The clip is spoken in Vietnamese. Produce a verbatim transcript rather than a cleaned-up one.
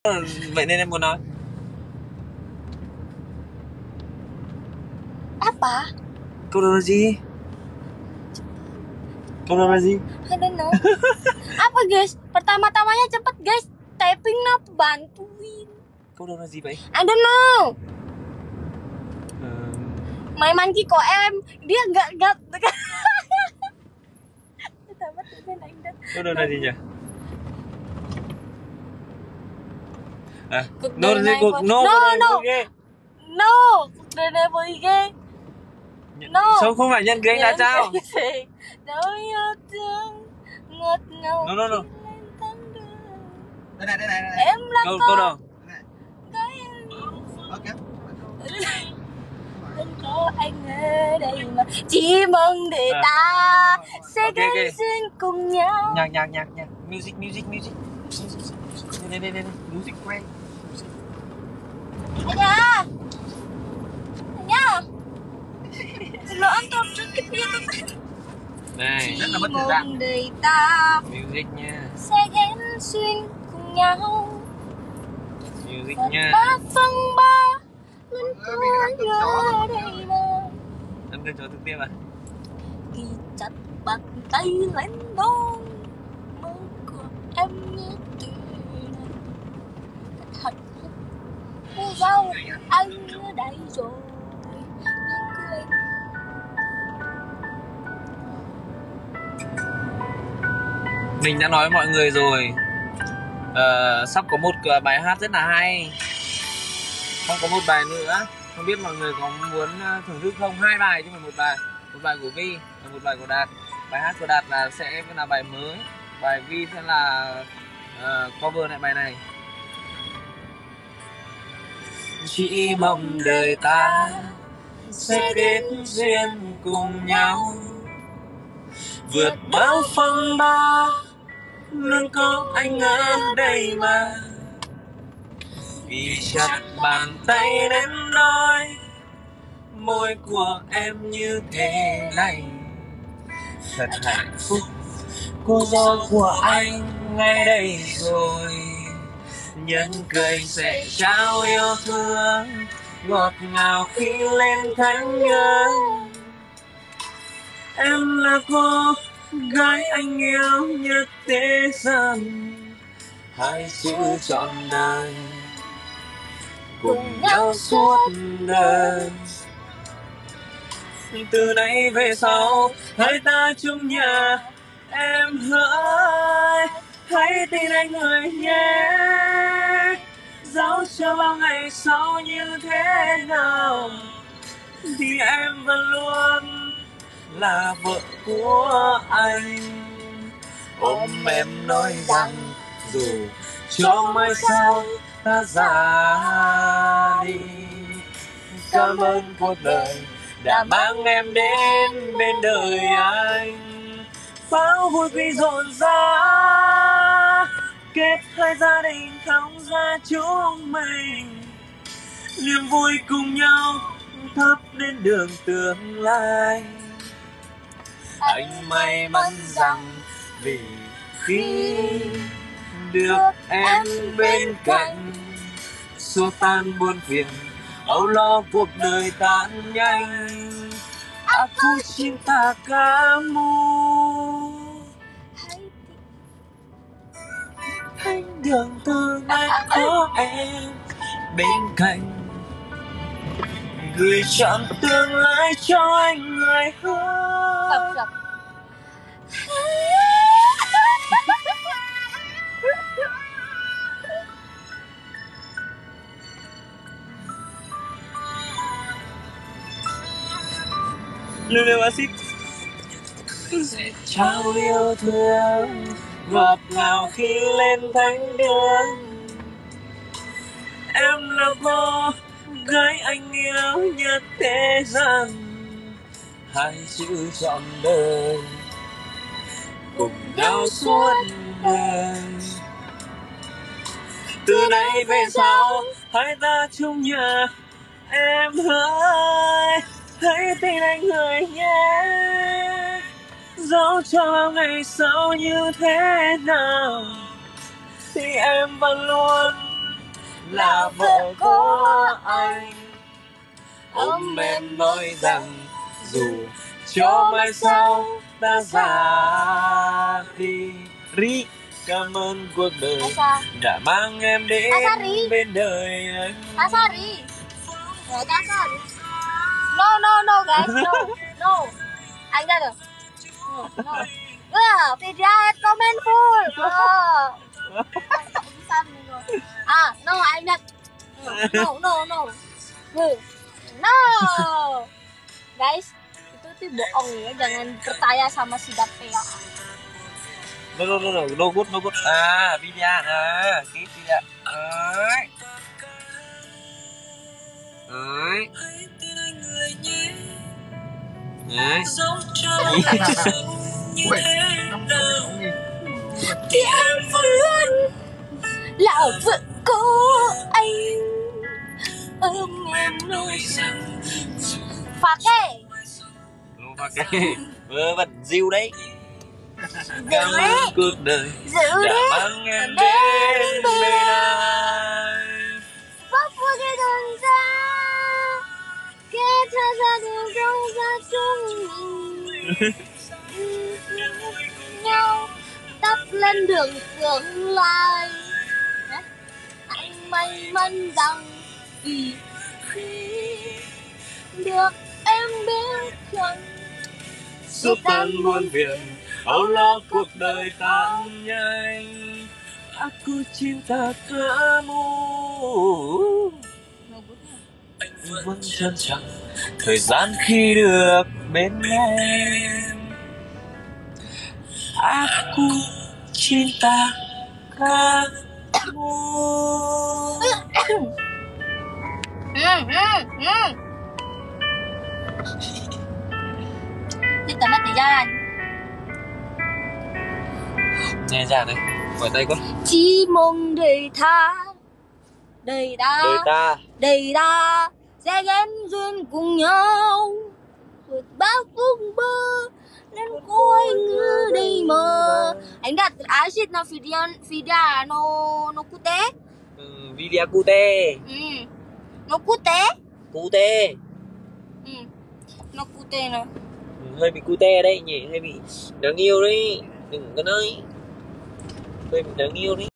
Vậy nên em muốn nói. Apa? Câu đầu là gì? Câu đầu là gì? I don't know. Apa guys? Pertama-tamanya cepet guys. Typing na bantuin. Câu đầu là gì vậy? I don't know. Uh... May monkey của em dia nggak nggak. Câu đầu là gì nhỉ? À, Cuộc no, đời này cuộc, vui- no, no, no. vui ghê. No, cuộc đời này vui ghê. No. Sao không phải nhân ghế đã trao? Đâu yêu thương ngọt ngào. No, no, no. Đây này, đây này, đây này. Em là Câu, con câu đầu. gái em. Ok. Không có anh ở đây mà chỉ mong để À. ta sẽ Ok, gắn ok. duyên cùng nhau. Nhạc, nhạc, nhạc, nhạc. Music, music, music. Đây, đây, đây, đây. Music quay. Anh nha. Anh nha. Lo ăn top trước cái kia. Này, Rất là mất Chỉ thời gian. mong đời ta music nha. sẽ gắn duyên cùng nhau. Music Và nha. ba phong ba luôn Ờ, mình đã có cắt chó nhớ rồi. đây mà. Em đưa cho thực tiếp à? Khi chặt bàn tay lên đón mơ của em như từ này thật cô dâu anh ở đây rồi nhưng cười. Mình đã nói với mọi người rồi, uh, sắp có một bài hát rất là hay, không có một bài nữa. Không biết mọi người có muốn thưởng thức không? Hai bài chứ không phải một bài. Một bài của Vi và một bài của Đạt. Bài hát của Đạt là sẽ là bài mới, bài Vi sẽ là uh, cover lại bài này. Chỉ mong đời ta sẽ kết duyên cùng nhau, vượt bao phong ba luôn có anh ở đây mà. Vì chặt bàn tay đến nói môi của em như thế này, thật hạnh phúc cô dâu của anh ngay đây rồi. Nhân cười sẽ trao yêu thương ngọt ngào khi lên thánh nhớ. Em là cô gái anh yêu nhất thế gian, hai chữ trọn đời cùng nhau suốt đời. Từ nay về sau hai ta chung nhà, em hỡi hãy tin anh người nhé. Dẫu cho bao ngày sau như thế nào thì em vẫn luôn là vợ của anh. Ôm em nói rằng dù cho mai sau ta già đi, cảm ơn cuộc đời đã mang em đến bên đời anh. Pháo vui khi rộn rã, kết hai gia đình thông ra chúng mình, niềm vui cùng nhau thắp lên đường tương lai. Anh may mắn rằng vì khi được em bên cạnh, xua tan buồn phiền âu lo cuộc đời tan nhanh. Aku cinta kamu, hãy đường từ nay có em bên cạnh, gửi chọn tương lai cho anh người hứa. Gặp gặp. Lưu lưu axit sẽ trao yêu thương ngọt ngào khi lên thánh đường. Em là cô gái anh yêu nhất thế gian, hai chữ trọn đời cùng nhau suốt đời. Từ nay về sau hai ta chung nhà, em hỡi hãy tin anh người nhé. Dẫu cho bao ngày sau như thế nào thì em vẫn luôn là vợ của anh. Ôm em nói rằng dù cho mai sau ta ra đi. Ri, cảm ơn cuộc đời Asa. đã mang em đến Asari. bên đời anh. Asari. Rồi Asari. No no no guys, no. No. Anh ra được. No. No. Wow, Vidya had comment full. Oh. Ah, no, I'm not. No, no, no. No. Guys, itu tuh bohong ya, jangan percaya sama si Dapea. No, no, no, no, no good, no good. À, Vidya, à, cái Vidya. Đấy. Đấy. Đấy. Thì em vẫn luôn là vợ của anh. Ôm em nói rằng phạt cái Luôn phạt cái. Vơ vẩn diêu đấy. Cảm ơn cuộc đời giữ đã đấy mang em đến bên anh. bóc qua cái đường xa kết ra ra đường đâu ra chúng mình nhau đắp lên đường tương lai. Anh may mắn rằng vì khi được em bên cạnh Giúp tan muôn phiền âu lo cuộc đời tan nhanh. Aku cinta kamu. Anh vẫn trân trọng thời gian khi được bên em. Aku cinta kamu. Ừ, ừ, ừ. Đi tắm mặt ra anh. Nghe ra đây, mở tay con. Chỉ mong đời tha, đời ta, Đời ta, đời ta sẽ ghen duyên cùng nhau, vượt bao cung bơ nên coi như đây mơ. Anh đặt acid nó video video nó nó cute. ừ, Vidya cute. Ừ, nó cute. Cute. Ừ, nó cute nó. Ừ, hơi bị cute đấy nhỉ, hơi bị đáng yêu đấy. Đừng có nói hơi bị đáng yêu đấy.